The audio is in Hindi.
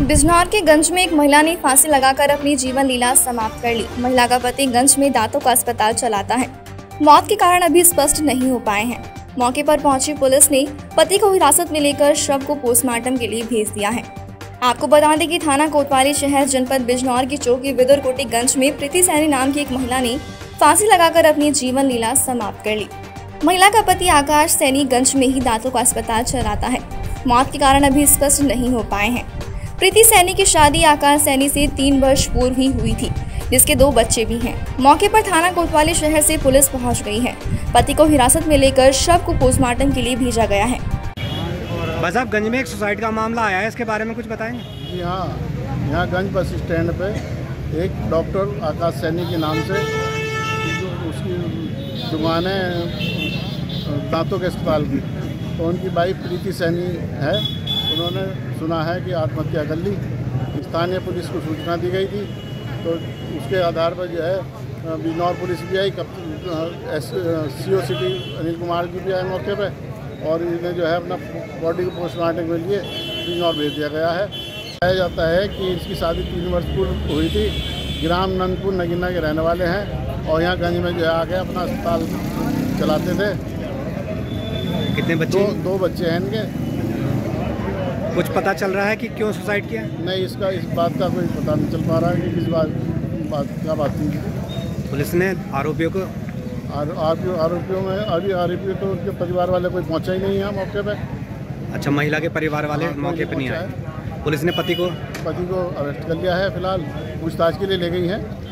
बिजनौर के गंज में एक महिला ने फांसी लगाकर अपनी जीवन लीला समाप्त कर ली। महिला का पति गंज में दांतों का अस्पताल चलाता है। मौत के कारण अभी स्पष्ट नहीं हो पाए हैं। मौके पर पहुंची पुलिस ने पति को हिरासत में लेकर शव को पोस्टमार्टम के लिए भेज दिया है। आपको बता दें कि थाना कोतवाली शहर जनपद बिजनौर की चौकी विदुरकोटी गंज में प्रीति सैनी नाम की एक महिला ने फांसी लगाकर अपनी जीवन लीला समाप्त कर ली। महिला का पति आकाश सैनी गंज में ही दांतों का अस्पताल चलाता है। मौत के कारण अभी स्पष्ट नहीं हो पाए हैं। प्रीति सैनी की शादी आकाश सैनी से 3 वर्ष पूर्व ही हुई थी, जिसके 2 बच्चे भी हैं। मौके पर थाना कोतवाली शहर से पुलिस पहुंच गई है। पति को हिरासत में लेकर शव को पोस्टमार्टम के लिए भेजा गया है। बस आप गंज में एक सुसाइड का मामला आया है, इसके बारे में कुछ बताएंगे? जी हाँ, यहाँ गंज बस स्टैंड पे एक डॉक्टर आकाश सैनी के नाम से उसकी दुकान है दांतों के अस्पताल की, तो उनकी वाइफ प्रीति सैनी है। उन्होंने सुना है कि आत्महत्या कर ली। स्थानीय पुलिस को सूचना दी गई थी, तो उसके आधार पर जो है बिजनौर पुलिस भी आई, CO सिटी अनिल कुमार जी भी आए मौके पे, और इन्हें जो है अपना बॉडी को पोस्टमार्टम के लिए बिजनौर भेज दिया गया है। बताया जाता है कि इसकी शादी 3 वर्ष पूर्व हुई थी। ग्राम नंदपुर नगीना के रहने वाले हैं और यहाँ गंज में जो है आके अपना अस्पताल चलाते थे। कितने बच्चे? 2 बच्चे हैं इनके। कुछ पता चल रहा है कि क्यों सुसाइड किया? नहीं, इस बात का कोई पता नहीं चल पा रहा है कि किस बात थी। पुलिस ने आरोपियों को आरोपियों में आरोपी तो उनके परिवार वाले कोई पहुंचा ही नहीं है मौके पे। अच्छा, महिला के परिवार वाले मौके पे नहीं आए। पुलिस ने पति को अरेस्ट कर लिया है। फिलहाल पूछताछ के लिए ले गई है।